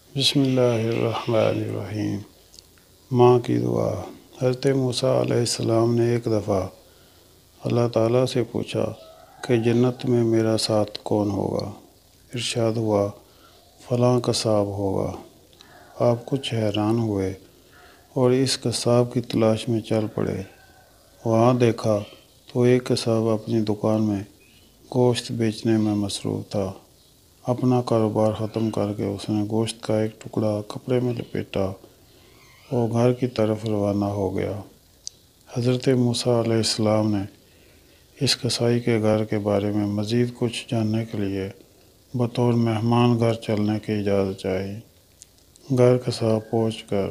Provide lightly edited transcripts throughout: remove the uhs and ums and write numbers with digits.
بسم اللہ الرحمن الرحیم۔ ماں کی دعا۔ حضرت موسیٰ علیہ السلام نے ایک دفعہ اللہ تعالیٰ سے پوچھا کہ جنت میں میرا ساتھ کون ہوگا؟ ارشاد ہوا فلاں قصاب ہوگا۔ آپ کچھ حیران ہوئے اور اس قصاب کی تلاش میں چل پڑے۔ وہاں دیکھا تو ایک قصاب اپنی دکان میں گوشت بیچنے میں مصروف تھا۔ اپنا کاروبار ختم کر کے اس نے گوشت کا ایک ٹکڑا کپڑے میں لپیٹا اور گھر کی طرف روانہ ہو گیا۔ حضرت موسیٰ علیہ السلام نے اس قصائی کے گھر کے بارے میں مزید کچھ جاننے کے لیے بطور مہمان گھر چلنے کی اجازت چاہی۔ گھر قصاب پہنچ کر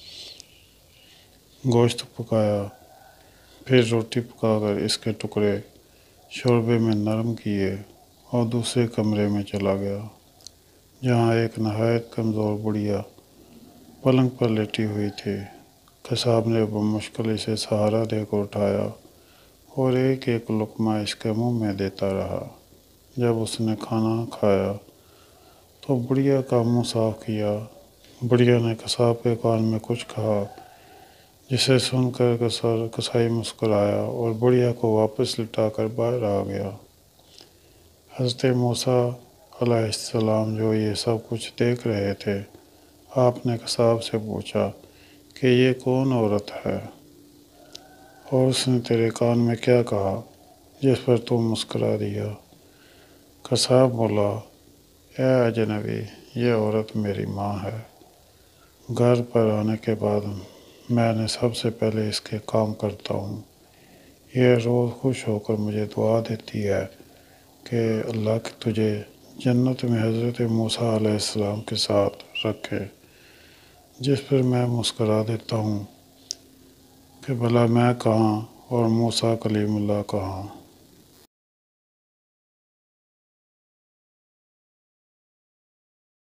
گوشت پکایا، پھر روٹی پکا کر اس کے ٹکڑے شوربے میں نرم کیے اور دوسرے کمرے میں چلا گیا، جہاں ایک نہایت کمزور بڑھیا پلنگ پر لیٹی ہوئی تھی۔ قصاب نے بمشکل اسے سہارا دے کر اٹھایا اور ایک ایک لقمہ اس کے منہ میں دیتا رہا۔ جب اس نے کھانا کھایا تو بڑھیا کا منہ صاف کیا۔ بڑھیا نے قصاب کے کان میں کچھ کہا، جسے سن کر قصائی مسکرایا اور بڑھیا کو واپس لٹا کر باہر آ گیا۔ حضرت موسیٰ علیہ السلام جو یہ سب کچھ دیکھ رہے تھے، آپ نے قصاب سے پوچھا کہ یہ کون عورت ہے اور اس نے تیرے کان میں کیا کہا جس پر تو مسکرا دیا؟ قصاب بولا، اے اجنبی، یہ عورت میری ماں ہے۔ گھر پر آنے کے بعد میں نے سب سے پہلے اس کے کام کرتا ہوں۔ یہ روز خوش ہو کر مجھے دعا دیتی ہے کہ اللہ تجھے جنت میں حضرت موسیٰ علیہ السلام کے ساتھ رکھے، جس پر میں مسکرا دیتا ہوں کہ بھلا میں کہاں اور موسیٰ کلیم اللہ کہاں۔